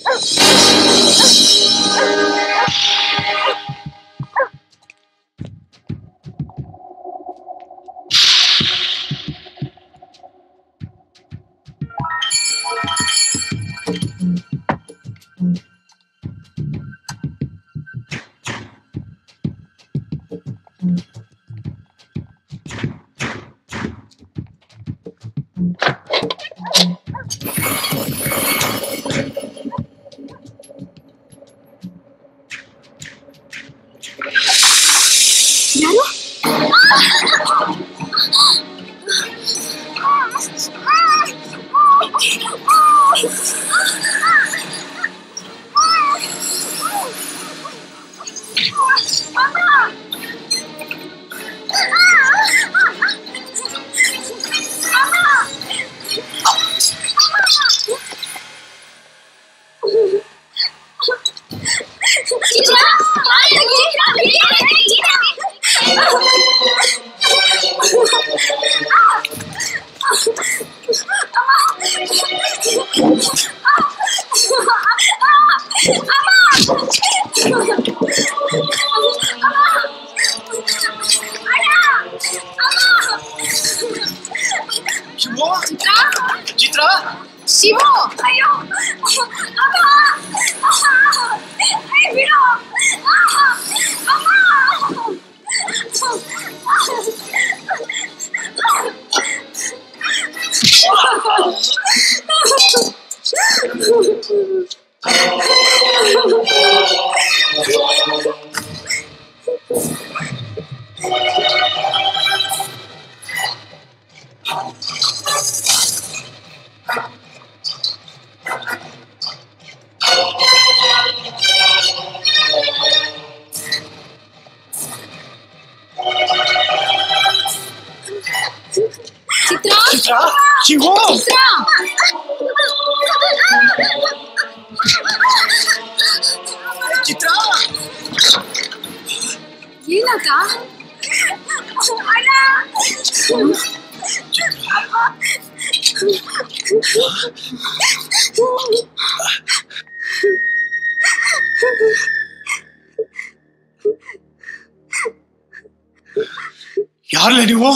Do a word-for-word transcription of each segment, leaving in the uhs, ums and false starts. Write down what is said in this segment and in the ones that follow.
ಯಾರಲ್ಲ ನೀವು?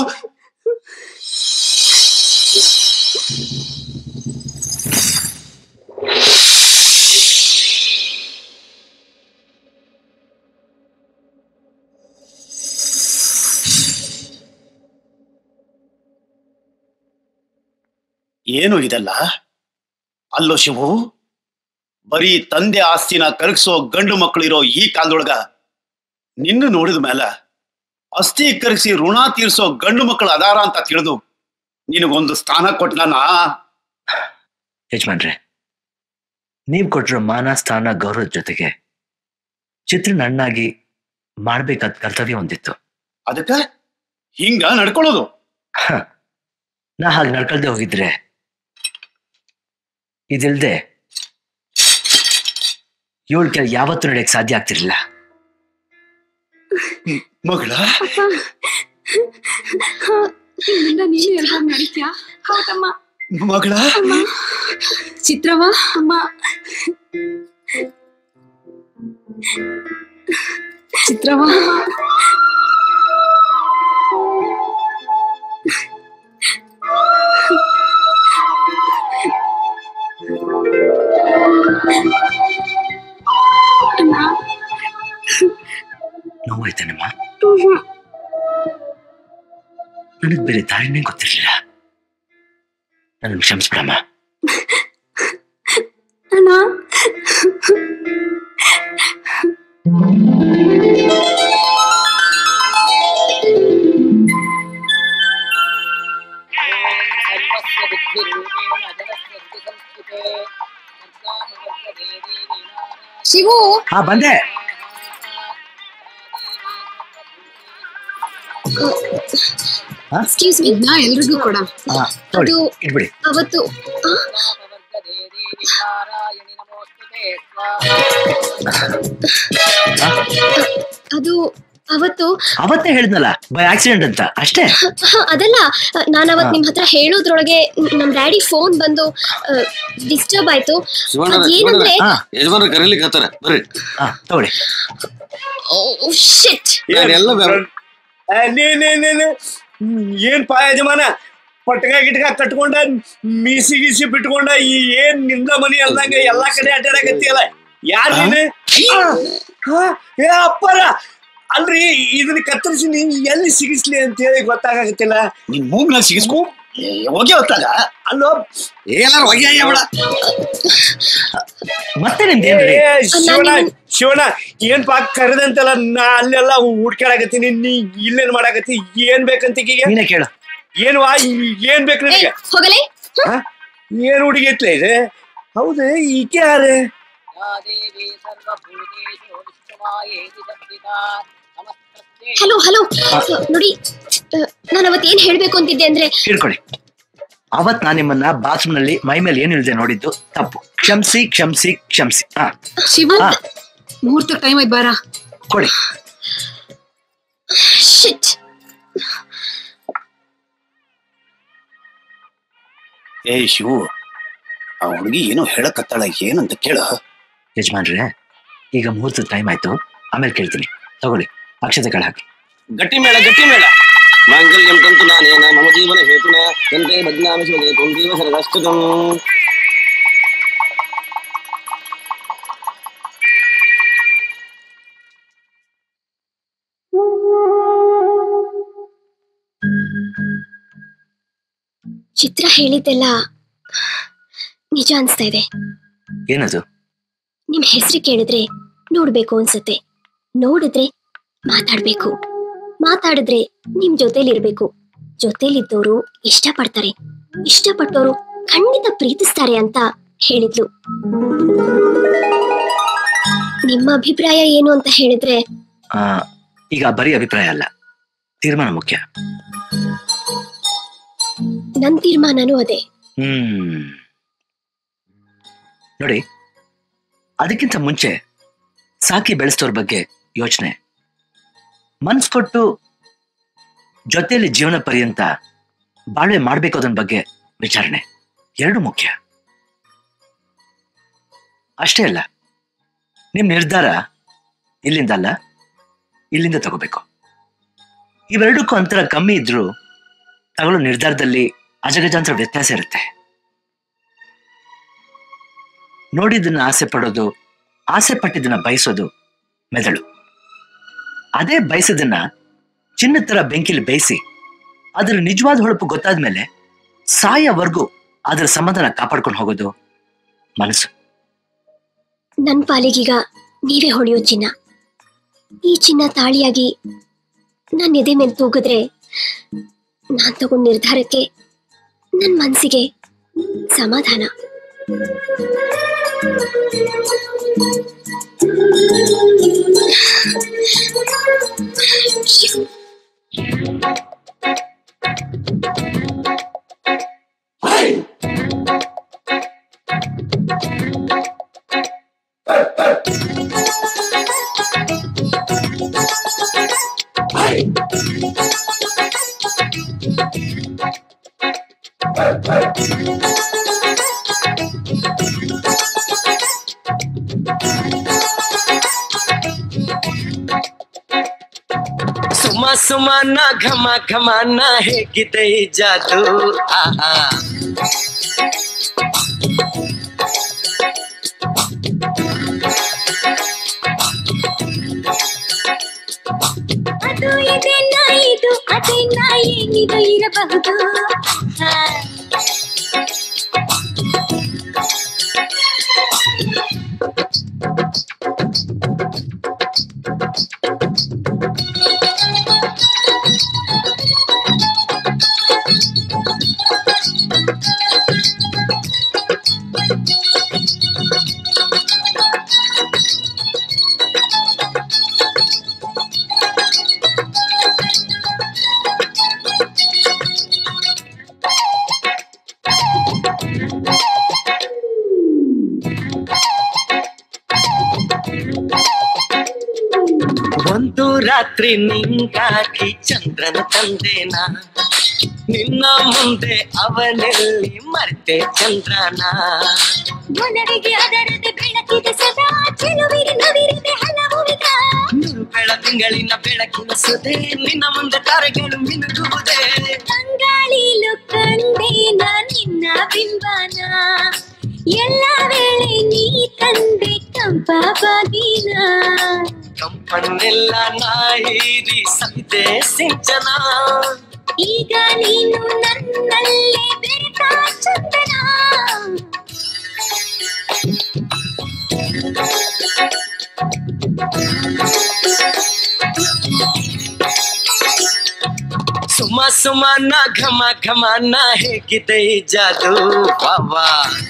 ಏನು ಇದಲ್ಲ? ಅಲ್ಲೋ ಶಿವು, ಬರೀ ತಂದೆ ಆಸ್ತಿನ ಕರಗಿಸೋ ಗಂಡು ಮಕ್ಕಳು ಇರೋ ಈ ಕಾಲದೊಳಗ ನಿನ್ನ ನೋಡಿದ ಮೇಲೆ ಆಸ್ತಿ ಕರಗಿಸಿ ಋಣ ತೀರ್ಸೋ ಗಂಡು ಮಕ್ಕಳು ಅದಾರ ಅಂತ ತಿಳಿದು ನಿನಗೊಂದು ಸ್ಥಾನ ಕೊಟ್ಟನ. ಯಜಮಾನ್ರೆ, ನೀವ್ ಕೊಟ್ಟಿರೋ ಮಾನ ಸ್ಥಾನ ಗೌರವದ ಜೊತೆಗೆ ಚಿತ್ರನ ಅಣ್ಣಾಗಿ ಮಾಡ್ಬೇಕಾದ ಕರ್ತವ್ಯ ಹೊಂದಿತ್ತು. ಅದಕ್ಕ ಹಿಂಗ ನಡ್ಕೊಳ್ಳೋದು? ನಾ ಹಾಗೆ ನಡ್ಕೊಳ್ದೆ ಹೋಗಿದ್ರೆ ಇದಿಲ್ದೆ ಇವಳ ಕೆಲ ಯಾವತ್ತೂ ನಡೆಯಕ್ ಸಾಧ್ಯ ಆಗ್ತಿರ್ಲಿಲ್ಲ. ಮಗಳ ನೀನು ಎಲ್ಲ ನಡೀತ್ಯಾ? ಹೌದಮ್ಮ. ಮಗಳ ಚಿತ್ರವ ಅಮ್ಮ, ಚಿತ್ರವ ನೋವಾಯ್ತಾನಮ್ಮ? ನನಗ್ ಬೇರೆ ದಾರಿನೇ ಗೊತ್ತಿರ್ಲಿಲ್ಲ. ನನ್ನ ಕ್ಷಮಿಸ್ಬಿಡಮ್ಮ. ಅಣ್ಣ, ಶಿವು. ಹಾ, ಬಂದೆ. ಎಕ್ಸ್ಕ್ಯೂಸ್ ಮೀ, ಇದನ್ನ ಎಲ್ರಿಗೂ ಕೊಡ. ಅದು ಅವತ್ತು ಅದು ಅವತ್ತು ಅವತ್ತೇ ಹೇಳಿದ್ನಲ್ಲ ಬೈ ಆಕ್ಸಿಡೆಂಟ್ ಅಂತ ಅಷ್ಟೇ. ಅದಲ್ಲ, ನಾನು ಅವತ್ ನಿಮ್ ಹತ್ರ ಹೇಳೋದ್ರೊಳಗೆ ನಮ್ ಡ್ಯಾಡಿ ಫೋನ್ ಬಂದು ಡಿಸ್ಟರ್ಬ್ ಆಯ್ತು. ಏನಂದ್ರೆ ಯಜಮಾನ ಕರೀಲಿಕ್ಕೆ ಹತ್ತಾರ ಬರ್ರಿ. ತಗೊಳ್ಳಿ. ಏನ್ ಪಾ ಯಜಮಾನ, ಪಟ್ಕ ಗಿಟ್ಕ ಕಟ್ಕೊಂಡ ಮೀಸಿ ಗೀಸಿ ಬಿಟ್ಕೊಂಡ ಈ ಏನ್ ನಿಂದ ಮನಿ ಅಲ್ದಂಗ ಎಲ್ಲಾ ಕಡೆ ಅಡ್ಡಾಡಕತ್ತಿಯಲ್ಲ, ಯಾರ ಏ ಅಪ್ಪರ ಅಲ್ರಿ, ಇದನ್ನ ಕತ್ತರಿಸಿ ನೀನ್ ಎಲ್ಲಿ ಸಿಗಿಸ್ಲಿ ಅಂತ ಹೇಳಿ ಗೊತ್ತಾಗತ್ತಿಲ್ಲ. ನಿನ್ ಮೂಗ್ನ ಸಿಗಿಸ್ಕೊ ಹೋಗಿ ಹೊತ್ತಾಗ ಅಲ್ಲೋ ಎಲ್ಲಾರು ಹೊಗೆ ಅಯ್ಯಬೇಡ. ಮತ್ತೆ ನಿಮ್ದೇ ಶಿವಣ್ಣ ಶಿವಣ್ಣ ಏನ್ ಪಾ ಕರೆದಂತಲ್ಲ, ನಾ ಅಲ್ಲೆಲ್ಲ ಹುಡ್ಕಾಡಕತ್ತೀನಿ, ನೀ ಇಲ್ಲೇನ್ ಮಾಡಾಕತ್ತಿ, ಏನ್ ಬೇಕಂತ ನೀನೇ ಕೇಳು. ಏನು ಏನ್ ಬೇಕು ನಿನಗೆ? ಹೋಗಲೇ ಏನ್ ಹುಡುಗಿ ಐತ್ಲೆ ಇದೆ? ಹೌದು, ಈಕೆ ಯಾರೇ? ಹಲೋ ಹಲೋ ನೋಡಿ, ನಾನು ಅವತ್ ಏನ್ ಹೇಳ್ಬೇಕು ಅಂತಿದ್ದೆ ಅಂದ್ರೆ, ಕೇಳ್ಕೊಳ್ಳಿ. ಅವತ್ ನಾನು ನಿಮ್ಮನ್ನ ಬಾತ್ರೂಮ್ ನಲ್ಲಿ ಮೈ ಮೇಲೆ ಏನ್ ಇಳಿದೆ ನೋಡಿದ್ದು ತಪ್ಪು. ಕ್ಷಮಿಸಿ ಕ್ಷಮಿಸಿ ಕ್ಷಮಿಸಿ. ಹಾ ಶಿವಂತ್, ಮುಹೂರ್ತ ಟೈಮ್ ಆಯ್ತು, ಬಾರ ಕೊಡಿ. ಶಿಟ್. ಏ ಶಿವು, ಆ ಹುಡುಗಿ ಏನೋ ಹೇಳಕತ್ತಾಳ, ಏನಂತ ಕೇಳ. ಯಜಮಾನ್ರೆ, ಈಗ ಮುಹೂರ್ತದ ಟೈಮ್ ಆಯ್ತು, ಆಮೇಲೆ ಕೇಳ್ತೀನಿ. ತಗೊಳ್ಳಿ, ಅಕ್ಷತೆಗಳು ಹಾಕಿ. ಗಟ್ಟಿ ಮೇಳ ಗಟ್ಟಿ ಮೇಳ. ಮಾಂಗಲ್ಯಂ ತಂತು ನಾನೇನ ಮಮ ಜೀವನ ಹೇತುನ ತಂತೆ ಬದ್ನಾಮಿ ಶಿವನೇ ತ್ವಂತೀವ ಸರ್ವಸ್ತುತಂ. ಚಿತ್ರ ಹೇಳಿದ್ದೆಲ್ಲ ನಿಜ ಅನ್ಸ್ತಾ ಇದೆ. ಏನದು? ನಿಮ್ ಹೆಸರು ಕೇಳಿದ್ರೆ ನೋಡ್ಬೇಕು ಅನ್ಸುತ್ತೆ, ನೋಡಿದ್ರೆ ಮಾತಾಡ್ಬೇಕು, ಮಾತಾಡಿದ್ರೆ ನಿಮ್ ಜೊತೆಲಿರ್ಬೇಕು, ಜೊತೆಲಿದ್ದವರು ಇಷ್ಟಪಡ್ತಾರೆ, ಇಷ್ಟಪಟ್ಟವರು ಖಂಡಿತ ಪ್ರೀತಿಸ್ತಾರೆ ಅಂತ ಹೇಳಿದ್ಲು. ನಿಮ್ಮ ಅಭಿಪ್ರಾಯ ಏನು ಅಂತ ಹೇಳಿದ್ರೆ? ಈಗ ಬರೀ ಅಭಿಪ್ರಾಯ ಅಲ್ಲ, ತೀರ್ಮಾನ ಮುಖ್ಯ. ನನ್ ತೀರ್ಮಾನನೂ ಅದೇ. ಹ್ಮ್ ನೋಡಿ, ಅದಕ್ಕಿಂತ ಮುಂಚೆ ಸಾಕಿ ಬೆಳೆಸ್ತವ್ರ ಬಗ್ಗೆ ಯೋಚನೆ, ಮನ್ಸ್ ಕೊಟ್ಟು ಜೊತೆಯಲ್ಲಿ ಜೀವನ ಪರ್ಯಂತ ಬಾಳ್ವೆ ಮಾಡ್ಬೇಕು ಅದನ್ನ ಬಗ್ಗೆ ವಿಚಾರಣೆ, ಎರಡು ಮುಖ್ಯ. ಅಷ್ಟೇ ಅಲ್ಲ, ನಿಮ್ ನಿರ್ಧಾರ ಇಲ್ಲಿಂದ ಅಲ್ಲ, ಇಲ್ಲಿಂದ ತಗೋಬೇಕು. ಇವೆರಡಕ್ಕೂ ಅಂತರ ಕಮ್ಮಿ ಇದ್ರೂ ತಗೊಳ್ಳೋ ನಿರ್ಧಾರದಲ್ಲಿ ಅಜಗಜಾಂತರ ವ್ಯತ್ಯಾಸ ಇರುತ್ತೆ. ನೋಡಿದ್ದನ್ನ ಆಸೆ ಪಡೋದು, ಆಸೆ ಪಟ್ಟಿದ್ದನ್ನ ಬಯಸೋದು ಮೆದುಳು. ಅದೇ ಬಯಸದನ್ನ ಚಿನ್ನದ ತರ ಬೆಂಕಿಲಿ ಬೇಯಿಸಿ ಅದ್ರ ನಿಜವಾದ ಹೊಳಪು ಗೊತ್ತಾದ್ಮೇಲೆ ಸಾಯವರೆಗೂ ಅದ್ರ ಸಮಾಧಾನ ಕಾಪಾಡ್ಕೊಂಡು ಹೋಗೋದು ಮನಸ್ಸು. ನನ್ ಪಾಲಿಗೀಗ ನೀವೇ ಹೊಳೆಯೋ ಚಿನ್ನ. ಈ ಚಿನ್ನ ತಾಳಿಯಾಗಿ ನನ್ನ ಎದೆ ಮೇಲೆ ತೂಗಿದ್ರೆ ನಾನ್ ತಗೊಂಡ ನಿರ್ಧಾರಕ್ಕೆ ನನ್ ಮನ್ಸಿಗೆ ಸಮಾಧಾನ. ಸುಮ ಸುಮನ ಘಮ ಘಮನ ಹೇಗಿದೆ ಈ ಜಾದು. ಆಹಾ ಅದು ಇದೆಲ್ಲ ಇದು ಅದೆಲ್ಲ ಏನಿದು ಇರಬಹುದು. ಒಂದು ರಾತ್ರಿ ನಿಂಗಾಗಿ ಚಂದ್ರನ ತಂದೇನ, ನಿನ್ನ ಮುಂದೆ ಅವನಲ್ಲಿ ಮರೆತೆ ಚಂದ್ರನ. ಮನವಿಗೆ ಅದರದೆ ಬೆಳಕಿದೆ ಸದಾ, ಚೆಲುವಿಗೆ ನವಿರಿದೆ ಹಲವು ವಿಧ. ನೂರು ಬೆಳ ತಿಂಗಳಿನ ಬೆಳಕಿನ ಸುದೆ, ನಿನ್ನ ಮುಂದೆ ತಾರೆಗಳು ಮಿನುಗುವುದೇ. ತಂಗಾಳಿಲು ಕಂಡೇನ ನಿನ್ನ ಬಿಂಬನ, ಎಲ್ಲ ವೇಳೆ ನೀ ತಂದೆ ಕಂಪಬಾಗಿನ. ಕಂಪನ್ನೆಲ್ಲ ನಾಯಿರಿ ಸವಿದೆ ಸಿಂಚನ, ಈಗ ನೀನು ನನ್ನಲ್ಲೇ ಬೆರೆತ ಚಂದನ. ಸುಮ ಸುಮನ ಘಮ ಘಮನ ಹೇಗಿದೆ ಈ ಜಾದು ಬಾಬಾ.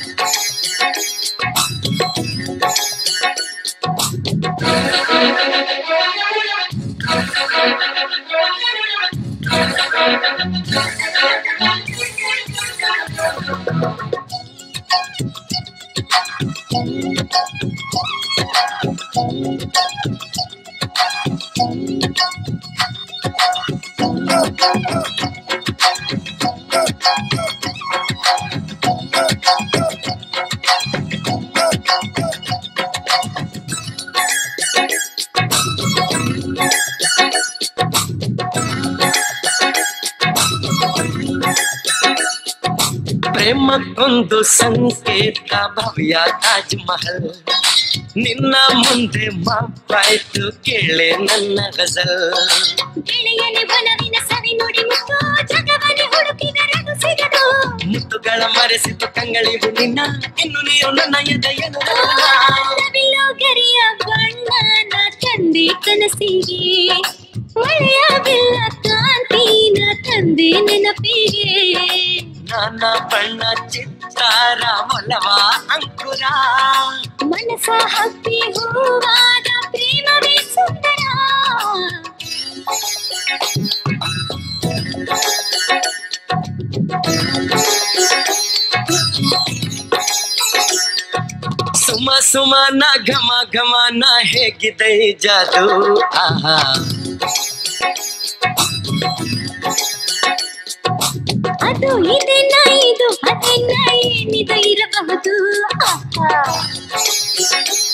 ಪ್ರೇಮಕ್ಕೊಂದು ಸಂಕೇತ ಭವ್ಯ ತಾಜ್ ಮಹಲ್, ನಿನ್ನ ಮುಂದೆ ಮಾಪಾಯ್ತು ಕೇಳೆ ನನ್ನ ಗಜಲ್. ಗೆಳೆಯನೆ ಬಲವಿನ ಸವಿ ನುಡಿ ಮುತ್ತು, ಜಗವನೆ ಹುಡುಕಿದರದು ಸಿಗದು. ಮುತ್ತುಗಳ ಮರೆಸಿತು ಕಂಗಳಿವು ನಿನ್ನ, ಇನ್ನು ನೀವು ನನ್ನ ಎದೆಯನು. ನವಿಲು ಗರಿಯ ಬಣ್ಣನ ತಂದೆ ಕನಸಿಗೆ, ಒಳೆಯ ಬಿಲ್ಲ ಕಾಂತಿನ ತಂದೆ ನೆನಪಿಗೆ. ನಾನಾ ಬಣ್ಣ ಚಿತ್ತಾರ ಒಲವ ಅಂಕುರ, ಮನಸ ಹಬ್ಬಿ ಹೂವಾದ ಪ್ರೇಮವೇ ಸುಂದರ. ಸುಮ ಸುಮನ ಘಮ ಘಮನ ಹೇಗಿದೆ ಈ ಜಾದು ಆಹಾ. ಅದು ಇದೆನ್ನ ಇದು ಅದೆನ್ನ ಏನಿದೆ ಇರಬಹುದು ಆಹಾ.